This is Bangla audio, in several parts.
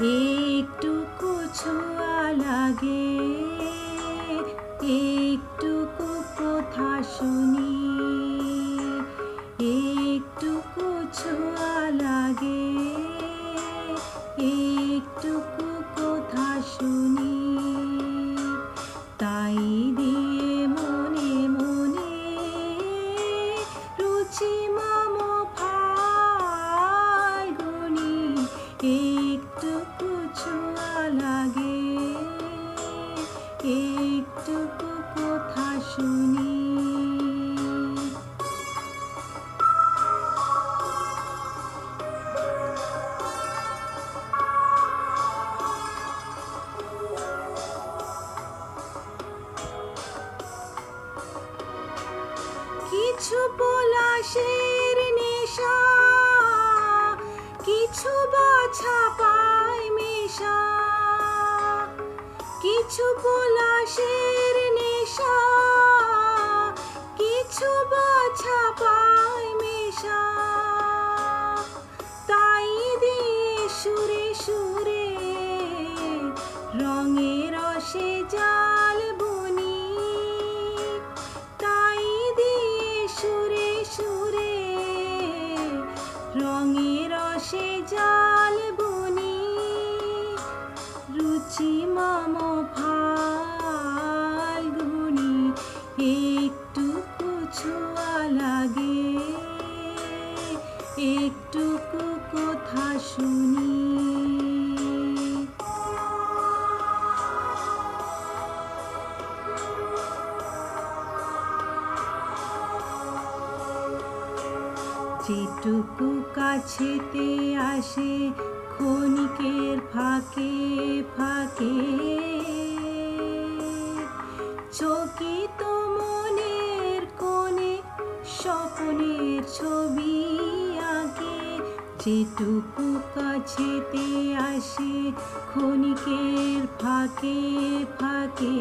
একটুকু ছোঁয়া লাগে, একটুকু কথা শুনি, একটুকু ছোঁয়া লাগে, একটুকু কথা শুনি, তাই দিয়ে মনে মনে রুচি মম ফাল্গুনি, একটুকু ছোঁয়া লাগে, একটুকু কথা শুনি। কিছু পলাশের নেশা, কিছু বাছা পায় মেশা, কিছু পলাশের নেশা, কিছু বাছা পায় মেশা, তাই দিয়ে সুরে সুরে রঙে রসে জাল বুনি, তাই দিয়ে সুরে সুরে রঙে রসে জাল বুনি, রুচি মম ফাল্গুনি, একটুকু ছোঁয়া লাগে, একটুকু কথা শুনি। যেটুকু কাছেতে আসে ক্ষণিকের ফাঁকে ফাঁকে, চকিত মনের কোণে স্বপ্নের ছবি আঁকে, যেটুকু কাছেতে আসে ক্ষণিকের ফাঁকে ফাঁকে,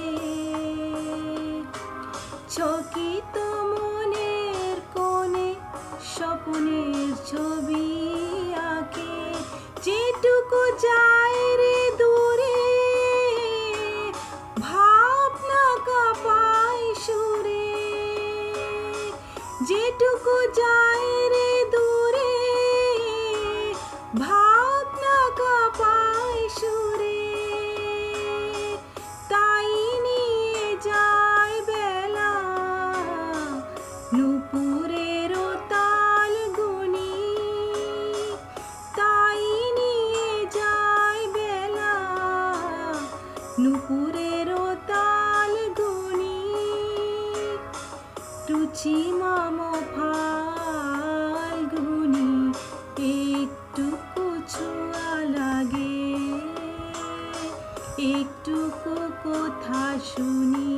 চকিত মনের কোণে স্বপ্নের ছবি আঁকে, যেটুকু যায় রে দূরে ভাবনা কাঁপায় সুরে, যেটুকু যায় রে দূরে ভাবনা কাঁপায় সুরে, তাই নিয়ে যায় বেলা নুপুরের তাল গুনি, তাই নিয়ে যায় বেলা নুপুরের তাল গুনি, রুচি মম ফাল্গুনি, একটুকু ছোঁয়া লাগে, একটুকু কথা শুনি।